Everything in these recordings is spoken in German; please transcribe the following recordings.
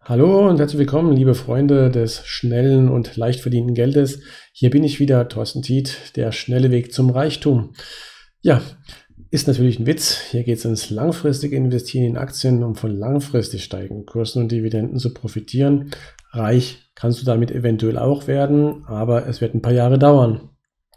Hallo und herzlich willkommen, liebe Freunde des schnellen und leicht verdienten Geldes. Hier bin ich wieder, Thorsten Tiet, der schnelle Weg zum Reichtum. Ja, ist natürlich ein Witz. Hier geht es ins langfristige Investieren in Aktien, um von langfristig steigenden Kursen und Dividenden zu profitieren. Reich kannst du damit eventuell auch werden, aber es wird ein paar Jahre dauern.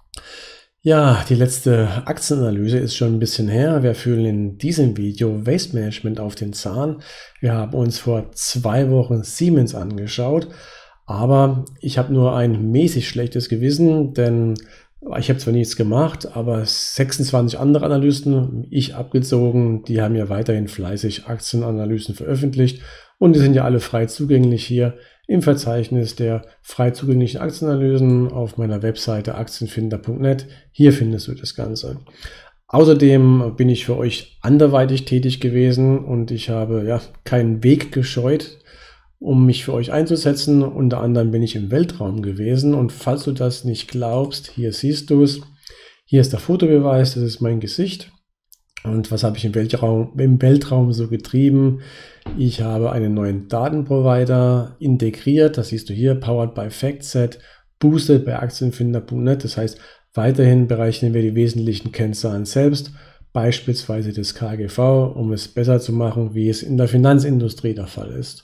Ja, die letzte Aktienanalyse ist schon ein bisschen her. Wir fühlen in diesem Video Waste Management auf den Zahn. Wir haben uns vor 2 Wochen Siemens angeschaut, aber ich habe nur ein mäßig schlechtes Gewissen, denn ich habe zwar nichts gemacht, aber 26 andere Analysten, ich abgezogen, die haben ja weiterhin fleißig Aktienanalysen veröffentlicht und die sind ja alle frei zugänglich hier im Verzeichnis der frei zugänglichen Aktienanalysen auf meiner Webseite aktienfinder.net. Hier findest du das Ganze. Außerdem bin ich für euch anderweitig tätig gewesen und ich habe keinen Weg gescheut, um mich für euch einzusetzen. Unter anderem bin ich im Weltraum gewesen und falls du das nicht glaubst, hier siehst du es. Hier ist der Fotobeweis, das ist mein Gesicht. Und was habe ich im Weltraum so getrieben? Ich habe einen neuen Datenprovider integriert, das siehst du hier, powered by FactSet, boosted bei aktienfinder.net. Das heißt, weiterhin berechnen wir die wesentlichen Kennzahlen selbst, beispielsweise das KGV, um es besser zu machen, wie es in der Finanzindustrie der Fall ist.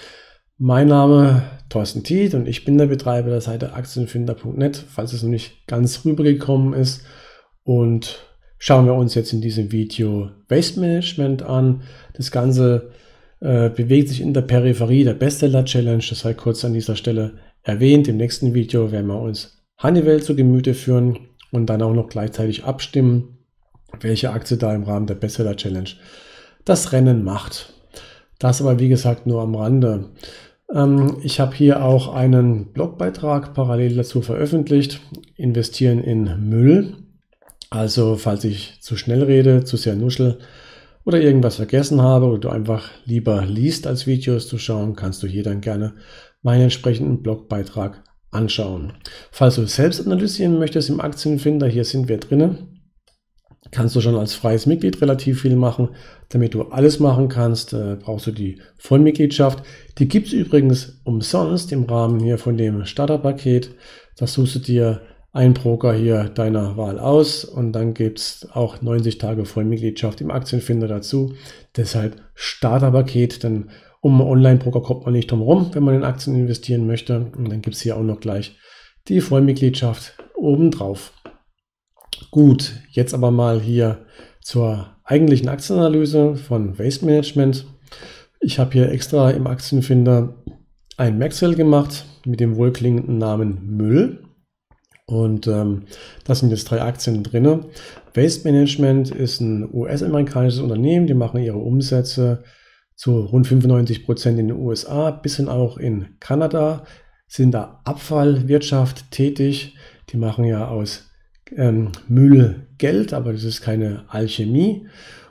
Mein Name Thorsten Tiet und ich bin der Betreiber der Seite aktienfinder.net, falls es noch nicht ganz rübergekommen ist. Und schauen wir uns jetzt in diesem Video Waste Management an. Das Ganze bewegt sich in der Peripherie der Bestseller Challenge. Das sei kurz an dieser Stelle erwähnt. Im nächsten Video werden wir uns Honeywell zu Gemüte führen und dann auch noch gleichzeitig abstimmen, welche Aktie da im Rahmen der Bestseller Challenge das Rennen macht. Das aber wie gesagt nur am Rande. Ich habe hier auch einen Blogbeitrag parallel dazu veröffentlicht. Investieren in Müll. Also falls ich zu schnell rede, zu sehr nuschel oder irgendwas vergessen habe oder du einfach lieber liest, als Videos zu schauen, kannst du hier dann gerne meinen entsprechenden Blogbeitrag anschauen. Falls du selbst analysieren möchtest im Aktienfinder, hier sind wir drinnen, kannst du schon als freies Mitglied relativ viel machen. Damit du alles machen kannst, brauchst du die Vollmitgliedschaft. Die gibt es übrigens umsonst im Rahmen hier von dem Starterpaket. Das suchst du dir einen Broker hier deiner Wahl aus und dann gibt es auch 90 Tage Vollmitgliedschaft im Aktienfinder dazu. Deshalb Starterpaket, denn um Online-Broker kommt man nicht drum rum, wenn man in Aktien investieren möchte. Und dann gibt es hier auch noch gleich die Vollmitgliedschaft obendrauf. Gut, jetzt aber mal hier zur eigentlichen Aktienanalyse von Waste Management. Ich habe hier extra im Aktienfinder ein Excel gemacht mit dem wohlklingenden Namen Müll. Und das sind jetzt 3 Aktien drin. Waste Management ist ein US-amerikanisches Unternehmen, die machen ihre Umsätze zu rund 95% in den USA, bisschen auch in Kanada, sind da Abfallwirtschaft tätig. Die machen ja aus Müll Geld, aber das ist keine Alchemie.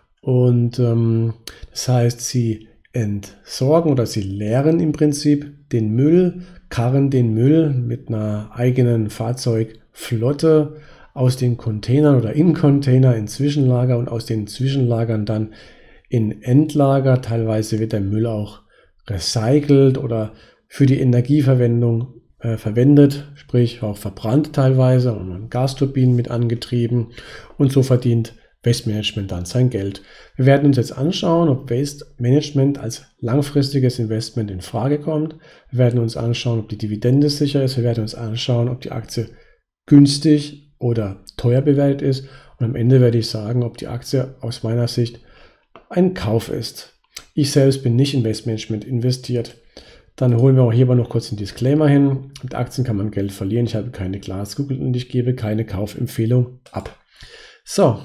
Und das heißt, sie entsorgen oder sie leeren im Prinzip den Müll, karren den Müll mit einer eigenen Fahrzeugflotte aus den Containern oder in Container in Zwischenlager und aus den Zwischenlagern dann in Endlager. Teilweise wird der Müll auch recycelt oder für die Energieverwendung verwendet, sprich auch verbrannt teilweise und Gasturbinen mit angetrieben und so verdient Waste Management dann sein Geld. Wir werden uns jetzt anschauen, ob Waste Management als langfristiges Investment in Frage kommt. Wir werden uns anschauen, ob die Dividende sicher ist. Wir werden uns anschauen, ob die Aktie günstig oder teuer bewertet ist. Und am Ende werde ich sagen, ob die Aktie aus meiner Sicht ein Kauf ist. Ich selbst bin nicht in Waste Management investiert. Dann holen wir auch hier aber noch kurz einen Disclaimer hin. Mit Aktien kann man Geld verlieren. Ich habe keine Glaskugel und ich gebe keine Kaufempfehlung ab. So.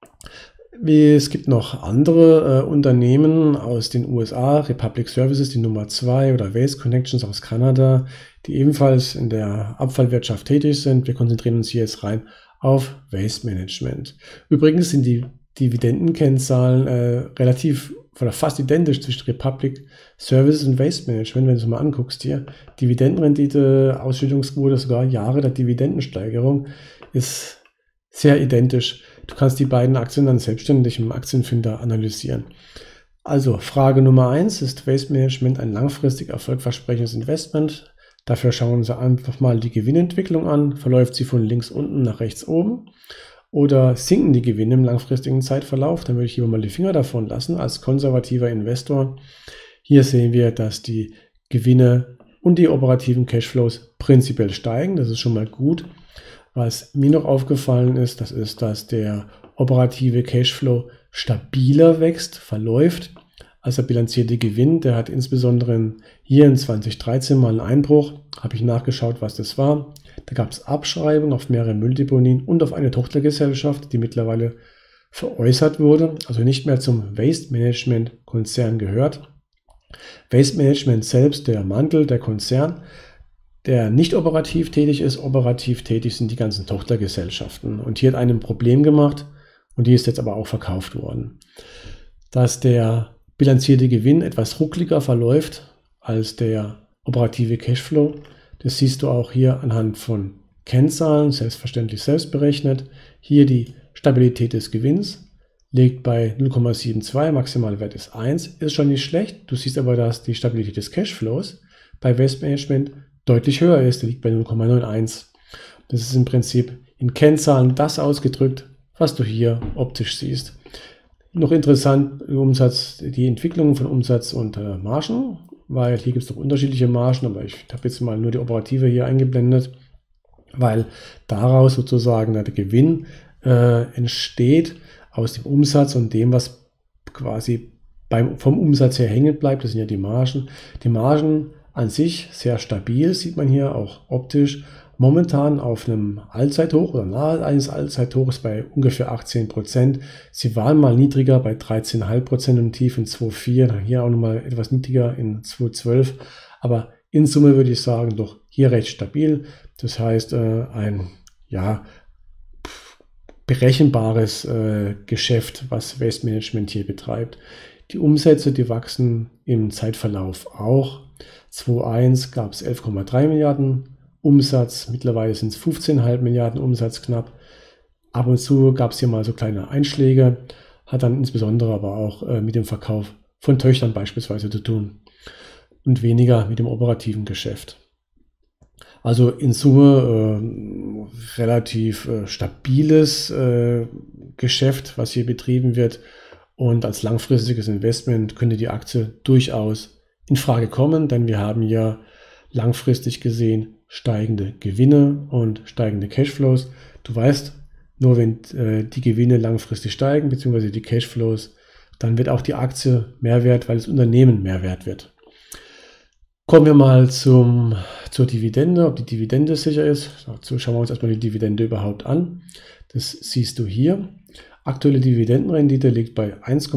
Es gibt noch andere Unternehmen aus den USA, Republic Services, die Nummer 2 oder Waste Connections aus Kanada, die ebenfalls in der Abfallwirtschaft tätig sind. Wir konzentrieren uns hier jetzt rein auf Waste Management. Übrigens sind die Dividendenkennzahlen relativ oder fast identisch zwischen Republic Services und Waste Management, wenn du es mal anguckst hier. Dividendenrendite, Ausschüttungsquote, sogar Jahre der Dividendensteigerung ist sehr identisch. Du kannst die beiden Aktien dann selbstständig im Aktienfinder analysieren. Also Frage Nummer 1, ist Waste Management ein langfristig erfolgversprechendes Investment? Dafür schauen wir uns einfach mal die Gewinnentwicklung an. Verläuft sie von links unten nach rechts oben? Oder sinken die Gewinne im langfristigen Zeitverlauf? Dann würde ich lieber mal die Finger davon lassen als konservativer Investor. Hier sehen wir, dass die Gewinne und die operativen Cashflows prinzipiell steigen. Das ist schon mal gut. Was mir noch aufgefallen ist, das ist, dass der operative Cashflow stabiler wächst, verläuft, als der bilanzierte Gewinn. Der hat insbesondere hier in 2013 mal einen Einbruch. Habe ich nachgeschaut, was das war. Da gab es Abschreibungen auf mehrere Mülldeponien und auf eine Tochtergesellschaft, die mittlerweile veräußert wurde, also nicht mehr zum Waste Management Konzern gehört. Waste Management selbst, der Mantel, der Konzern, der nicht operativ tätig ist. Operativ tätig sind die ganzen Tochtergesellschaften. Und hier hat einem ein Problem gemacht und die ist jetzt aber auch verkauft worden. Dass der bilanzierte Gewinn etwas ruckliger verläuft als der operative Cashflow, das siehst du auch hier anhand von Kennzahlen, selbstverständlich selbst berechnet. Hier die Stabilität des Gewinns liegt bei 0,72, Maximalwert ist 1, ist schon nicht schlecht. Du siehst aber, dass die Stabilität des Cashflows bei Waste Management deutlich höher ist, der liegt bei 0,91. Das ist im Prinzip in Kennzahlen das ausgedrückt, was du hier optisch siehst. Noch interessant, die Entwicklung von Umsatz und Margen, weil hier gibt es noch unterschiedliche Margen, aber ich habe jetzt mal nur die operative hier eingeblendet, weil daraus sozusagen der Gewinn entsteht aus dem Umsatz und dem, was quasi vom Umsatz her hängen bleibt. Das sind ja die Margen. Die Margen an sich sehr stabil, sieht man hier auch optisch. Momentan auf einem Allzeithoch oder nahe eines Allzeithochs bei ungefähr 18%. Sie waren mal niedriger bei 13,5% und tief in 2,4. Hier auch nochmal etwas niedriger in 2,12. Aber in Summe würde ich sagen, doch hier recht stabil. Das heißt, ein berechenbares Geschäft, was Waste Management hier betreibt. Die Umsätze, die wachsen im Zeitverlauf auch. 2021 gab es 11,3 Milliarden Umsatz, mittlerweile sind es 15,5 Milliarden Umsatz knapp. Ab und zu gab es hier mal so kleine Einschläge, hat dann insbesondere aber auch mit dem Verkauf von Töchtern beispielsweise zu tun und weniger mit dem operativen Geschäft. Also in Summe relativ stabiles Geschäft, was hier betrieben wird, und als langfristiges Investment könnte die Aktie durchaus in Frage kommen, denn wir haben ja langfristig gesehen steigende Gewinne und steigende Cashflows. Du weißt, nur wenn die Gewinne langfristig steigen, beziehungsweise die Cashflows, dann wird auch die Aktie mehr wert, weil das Unternehmen mehr wert wird. Kommen wir mal zur Dividende, ob die Dividende sicher ist. Dazu schauen wir uns erstmal die Dividende überhaupt an. Das siehst du hier. Aktuelle Dividendenrendite liegt bei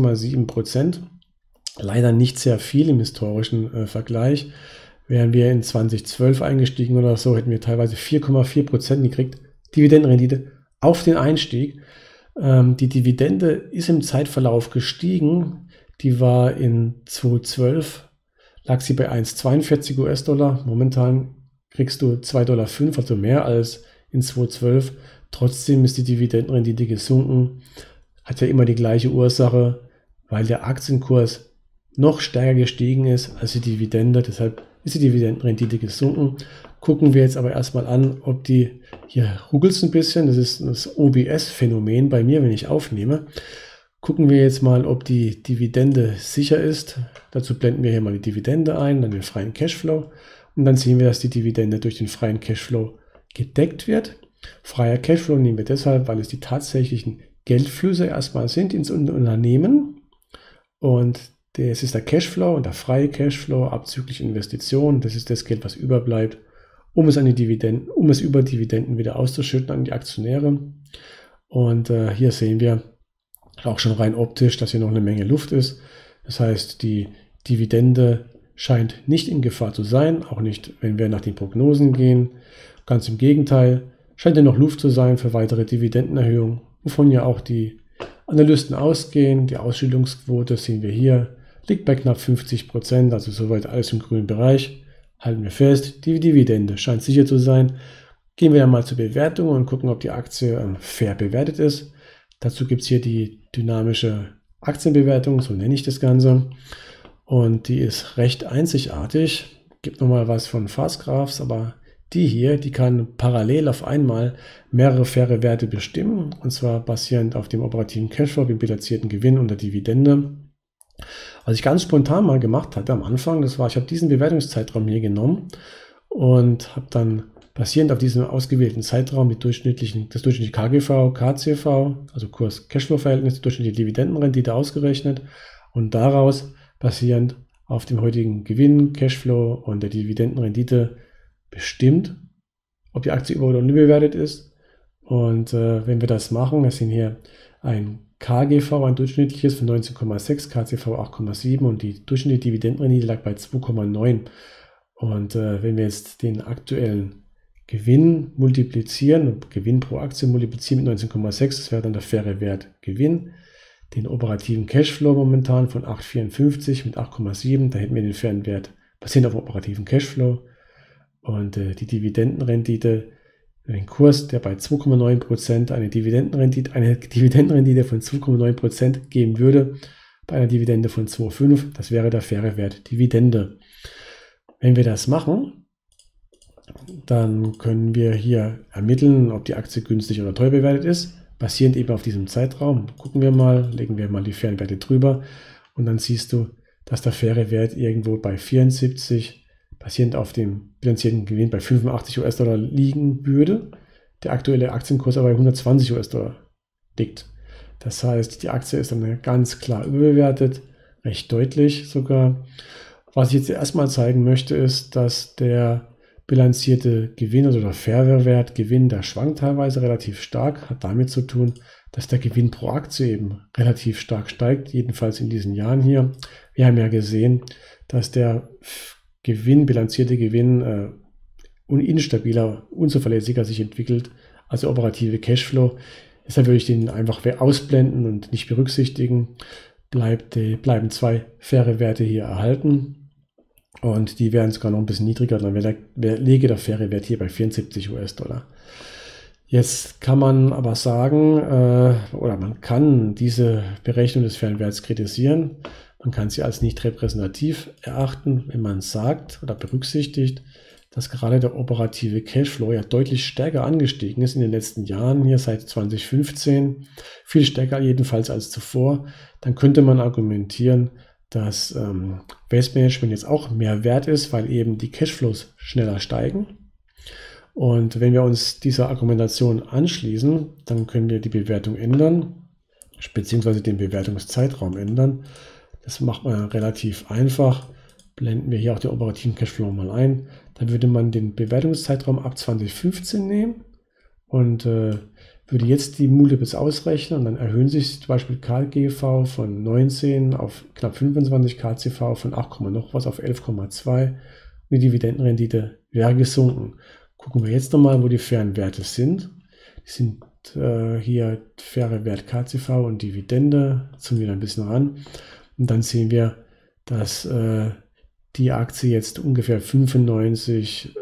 1,7%. Leider nicht sehr viel im historischen Vergleich. Wären wir in 2012 eingestiegen oder so, hätten wir teilweise 4,4% gekriegt. Dividendenrendite auf den Einstieg. Die Dividende ist im Zeitverlauf gestiegen. Die war in 2012, lag sie bei 1,42 US-Dollar. Momentan kriegst du 2,05 Dollar, also mehr als in 2012. Trotzdem ist die Dividendenrendite gesunken. Hat ja immer die gleiche Ursache, weil der Aktienkurs noch stärker gestiegen ist als die Dividende. Deshalb ist die Dividendenrendite gesunken. Gucken wir jetzt aber erstmal an, ob die, hier ruckelt es ein bisschen, das ist das OBS-Phänomen bei mir, wenn ich aufnehme. Gucken wir jetzt mal, ob die Dividende sicher ist. Dazu blenden wir hier mal die Dividende ein, dann den freien Cashflow. Und dann sehen wir, dass die Dividende durch den freien Cashflow gedeckt wird. Freier Cashflow nehmen wir deshalb, weil es die tatsächlichen Geldflüsse erstmal sind ins Unternehmen. Und das ist der Cashflow und der freie Cashflow abzüglich Investitionen. Das ist das Geld, was überbleibt, um es über Dividenden wieder auszuschütten an die Aktionäre. Und hier sehen wir auch schon rein optisch, dass hier noch eine Menge Luft ist. Das heißt, die Dividende scheint nicht in Gefahr zu sein, auch nicht, wenn wir nach den Prognosen gehen. Ganz im Gegenteil, scheint ja noch Luft zu sein für weitere Dividendenerhöhungen, wovon ja auch die Analysten ausgehen. Die Ausschüttungsquote sehen wir hier, liegt bei knapp 50%, also soweit alles im grünen Bereich. Halten wir fest, die Dividende scheint sicher zu sein. Gehen wir dann mal zur Bewertung und gucken, ob die Aktie fair bewertet ist. Dazu gibt es hier die dynamische Aktienbewertung, so nenne ich das Ganze. Und die ist recht einzigartig. Gibt nochmal was von Fastgraphs, aber die hier, die kann parallel auf einmal mehrere faire Werte bestimmen. Und zwar basierend auf dem operativen Cashflow, dem bilanzierten Gewinn und der Dividende. Was ich ganz spontan mal gemacht hatte am Anfang, das war, ich habe diesen Bewertungszeitraum hier genommen und habe dann basierend auf diesem ausgewählten Zeitraum das durchschnittliche KGV, KCV, also Kurs-Cashflow-Verhältnis, die durchschnittliche Dividendenrendite ausgerechnet und daraus basierend auf dem heutigen Gewinn, Cashflow und der Dividendenrendite bestimmt, ob die Aktie über- oder unterbewertet ist. Und wenn wir das machen, wir sehen hier ein KGV, ein durchschnittliches von 19,6, KCV 8,7 und die durchschnittliche Dividendenrendite lag bei 2,9. Und wenn wir jetzt den aktuellen Gewinn multiplizieren, Gewinn pro Aktie multiplizieren mit 19,6, das wäre dann der faire Wert Gewinn. Den operativen Cashflow momentan von 8,54 mit 8,7, da hätten wir den fairen Wert basierend auf dem operativen Cashflow. Und die Dividendenrendite, den Kurs, der bei 2,9% eine Dividendenrendite von 2,9% geben würde, bei einer Dividende von 2,5, das wäre der faire Wert Dividende. Wenn wir das machen, dann können wir hier ermitteln, ob die Aktie günstig oder teuer bewertet ist, basierend eben auf diesem Zeitraum. Gucken wir mal, legen wir mal die fairen Werte drüber und dann siehst du, dass der faire Wert irgendwo bei 74 basierend auf dem bilanzierten Gewinn bei 85 US-Dollar liegen würde, der aktuelle Aktienkurs aber bei 120 US-Dollar liegt. Das heißt, die Aktie ist dann ganz klar überbewertet, recht deutlich sogar. Was ich jetzt erstmal zeigen möchte, ist, dass der bilanzierte Gewinn, also der faire Wert Gewinn, der schwankt teilweise relativ stark, hat damit zu tun, dass der Gewinn pro Aktie eben relativ stark steigt, jedenfalls in diesen Jahren hier. Wir haben ja gesehen, dass der bilanzierte Gewinn instabiler, unzuverlässiger sich entwickelt als der operative Cashflow. Deshalb würde ich den einfach ausblenden und nicht berücksichtigen. Bleiben zwei faire Werte hier erhalten und die wären sogar noch ein bisschen niedriger, dann läge der faire Wert hier bei 74 US-Dollar. Jetzt kann man aber sagen, oder man kann diese Berechnung des fairen Werts kritisieren. Man kann sie als nicht repräsentativ erachten, wenn man sagt oder berücksichtigt, dass gerade der operative Cashflow ja deutlich stärker angestiegen ist in den letzten Jahren, hier seit 2015, viel stärker jedenfalls als zuvor. Dann könnte man argumentieren, dass Waste Management jetzt auch mehr wert ist, weil eben die Cashflows schneller steigen. Und wenn wir uns dieser Argumentation anschließen, dann können wir die Bewertung ändern, beziehungsweise den Bewertungszeitraum ändern. Das macht man relativ einfach. Blenden wir hier auch den operativen Cashflow mal ein. Dann würde man den Bewertungszeitraum ab 2015 nehmen und würde jetzt die Multiples ausrechnen und dann erhöhen sich zum Beispiel KGV von 19 auf knapp 25, KCV von 8, noch was auf 11,2 und die Dividendenrendite wäre gesunken. Gucken wir jetzt nochmal, wo die fairen Werte sind. Die sind hier faire Wert KCV und Dividende, zoomen wir ein bisschen ran. Und dann sehen wir, dass die Aktie jetzt ungefähr 95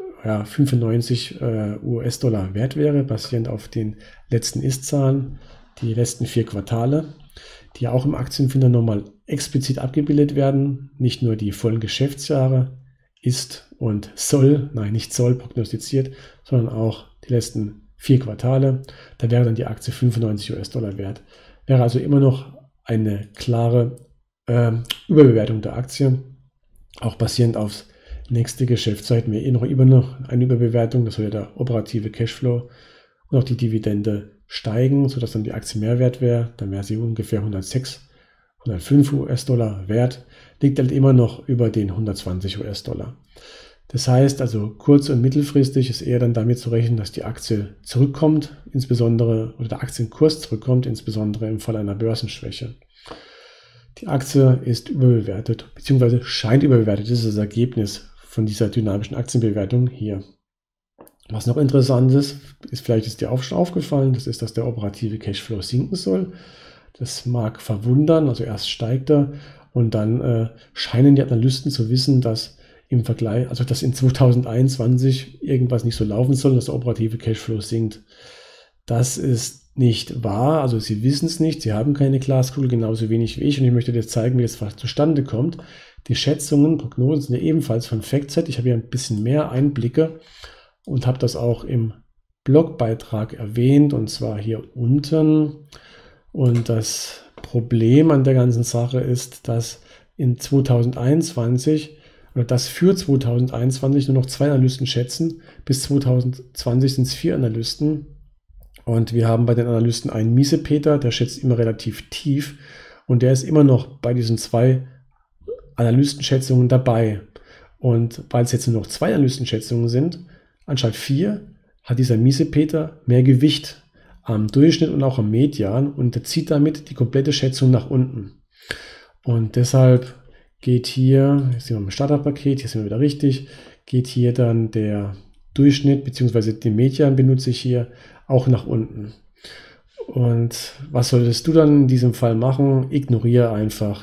US-Dollar wert wäre, basierend auf den letzten Ist-Zahlen, die letzten 4 Quartale, die auch im Aktienfinder nochmal explizit abgebildet werden. Nicht nur die vollen Geschäftsjahre ist und soll, nein, nicht soll prognostiziert, sondern auch die letzten 4 Quartale. Da wäre dann die Aktie 95 US-Dollar wert. Wäre also immer noch eine klare Überbewertung der Aktie, auch basierend aufs nächste Geschäftsjahr hätten wir immer noch eine Überbewertung, das soll ja der operative Cashflow und auch die Dividende steigen, sodass dann die Aktie mehr wert wäre, dann wäre sie ungefähr 106, 105 US-Dollar wert, liegt halt immer noch über den 120 US-Dollar. Das heißt also kurz- und mittelfristig ist eher dann damit zu rechnen, dass die Aktie zurückkommt, insbesondere, oder der Aktienkurs zurückkommt, insbesondere im Fall einer Börsenschwäche. Die Aktie ist überbewertet, beziehungsweise scheint überbewertet. Das ist das Ergebnis von dieser dynamischen Aktienbewertung hier. Was noch interessant ist, vielleicht ist dir auch schon aufgefallen, das ist, dass der operative Cashflow sinken soll. Das mag verwundern, also erst steigt er und dann scheinen die Analysten zu wissen, dass im Vergleich, also dass in 2021 irgendwas nicht so laufen soll, dass der operative Cashflow sinkt. Das ist nicht wahr, also Sie wissen es nicht, Sie haben keine Glaskugel, genauso wenig wie ich, und ich möchte dir zeigen, wie das zustande kommt. Die Schätzungen, Prognosen sind ja ebenfalls von FactSet. Ich habe hier ein bisschen mehr Einblicke und habe das auch im Blogbeitrag erwähnt, und zwar hier unten. Und das Problem an der ganzen Sache ist, dass in 2021 oder dass für 2021 nur noch 2 Analysten schätzen. Bis 2020 sind es 4 Analysten. Und wir haben bei den Analysten einen Miesepeter, der schätzt immer relativ tief. Und der ist immer noch bei diesen 2 Analystenschätzungen dabei. Und weil es jetzt nur noch 2 Analystenschätzungen sind, anstatt 4, hat dieser Miesepeter mehr Gewicht am Durchschnitt und auch am Median und zieht damit die komplette Schätzung nach unten. Und deshalb geht hier, jetzt sind wir im Starterpaket, hier sind wir wieder richtig, geht hier dann der Durchschnitt bzw. den Median benutze ich hier auch nach unten. Und was solltest du dann in diesem Fall machen? Ignoriere einfach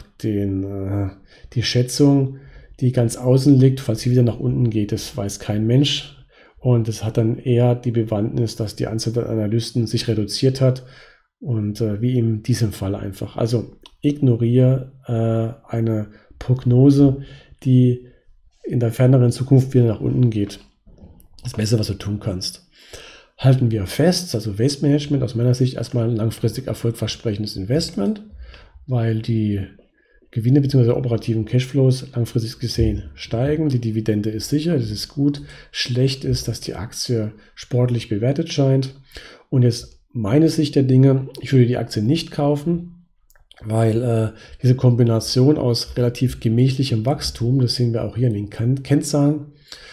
die Schätzung, die ganz außen liegt, falls sie wieder nach unten geht. Das weiß kein Mensch. Und es hat dann eher die Bewandtnis, dass die Anzahl der Analysten sich reduziert hat. Und wie in diesem Fall einfach. Also ignoriere eine Prognose, die in der ferneren Zukunft wieder nach unten geht. Das Beste, was du tun kannst. Halten wir fest, also Waste Management aus meiner Sicht erstmal ein langfristig erfolgversprechendes Investment, weil die Gewinne bzw. operativen Cashflows langfristig gesehen steigen. Die Dividende ist sicher, das ist gut. Schlecht ist, dass die Aktie sportlich bewertet scheint. Und jetzt meine Sicht der Dinge, ich würde die Aktie nicht kaufen, weil diese Kombination aus relativ gemächlichem Wachstum, das sehen wir auch hier in den Kennzahlen,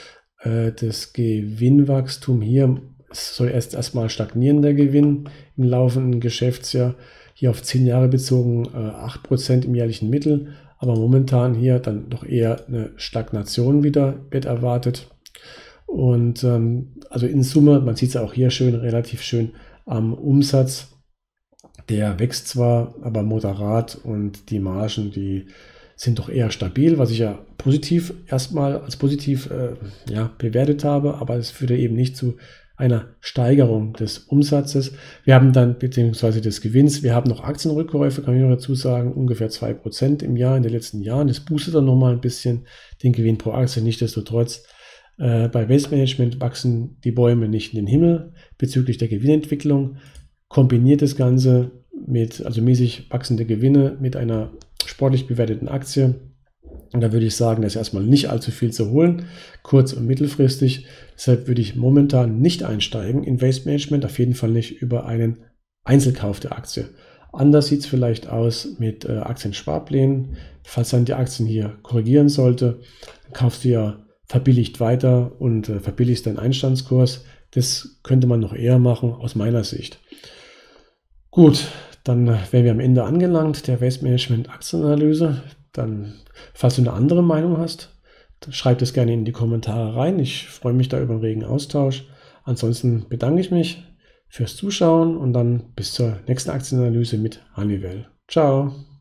das Gewinnwachstum hier soll erstmal stagnieren, der Gewinn im laufenden Geschäftsjahr. Hier auf 10 Jahre bezogen 8% im jährlichen Mittel, aber momentan hier dann doch eher eine Stagnation wieder wird erwartet. Und also in Summe, man sieht es auch hier schön, relativ schön am Umsatz. Der wächst zwar, aber moderat, und die Margen, die sind doch eher stabil, was ich ja positiv erstmal als positiv bewertet habe, aber es führte eben nicht zu einer Steigerung des Umsatzes. Wir haben dann, beziehungsweise des Gewinns, wir haben noch Aktienrückkäufe, kann ich noch dazu sagen, ungefähr 2% im Jahr in den letzten Jahren. Das boostet dann nochmal ein bisschen den Gewinn pro Aktie. Nichtsdestotrotz, bei Waste Management wachsen die Bäume nicht in den Himmel bezüglich der Gewinnentwicklung. Kombiniert das Ganze mit, also mäßig wachsende Gewinne mit einer sportlich bewerteten Aktie. Und da würde ich sagen, da ist erstmal nicht allzu viel zu holen, kurz- und mittelfristig. Deshalb würde ich momentan nicht einsteigen in Waste Management, auf jeden Fall nicht über einen Einzelkauf der Aktie. Anders sieht es vielleicht aus mit Aktiensparplänen. Falls dann die Aktien hier korrigieren sollte, dann kaufst du ja verbilligt weiter und verbilligst deinen Einstandskurs. Das könnte man noch eher machen, aus meiner Sicht. Gut, dann wären wir am Ende angelangt der Waste Management Aktienanalyse. Dann, falls du eine andere Meinung hast, schreib das gerne in die Kommentare rein. Ich freue mich da über einen regen Austausch. Ansonsten bedanke ich mich fürs Zuschauen und dann bis zur nächsten Aktienanalyse mit Honeywell. Ciao!